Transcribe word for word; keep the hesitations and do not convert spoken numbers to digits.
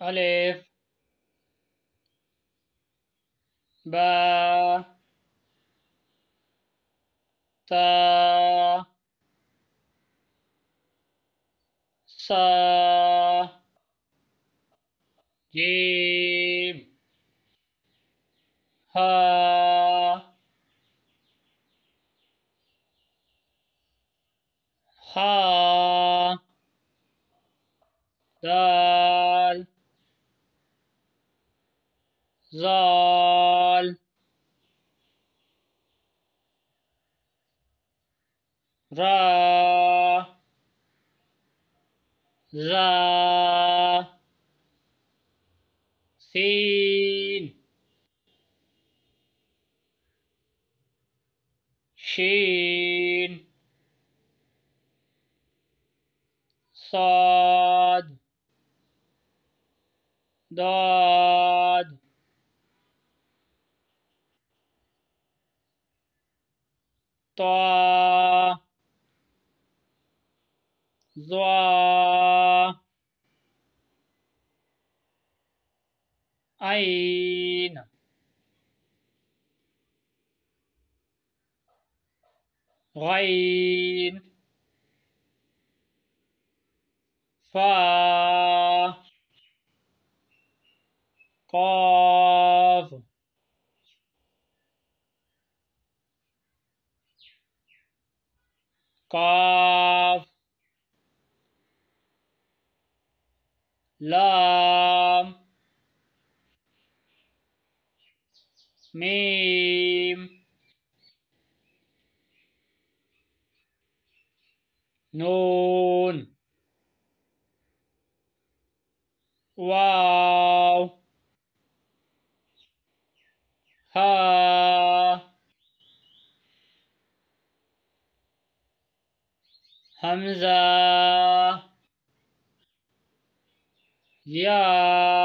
ألف با تا صا جيم ها خا دال زال را زا سين شين صاد ضاد طا ظا عين غين فا قاف قاف لام ميم نون واو ها همزة يا